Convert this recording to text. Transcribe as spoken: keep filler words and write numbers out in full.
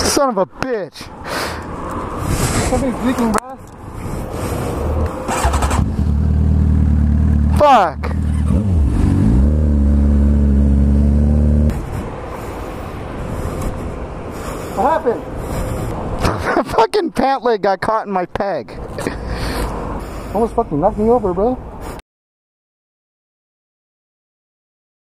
Son of a bitch. Somebody's leaking, bro. Fuck. What happened? A fucking pant leg got caught in my peg. Almost fucking knocked me over, bro.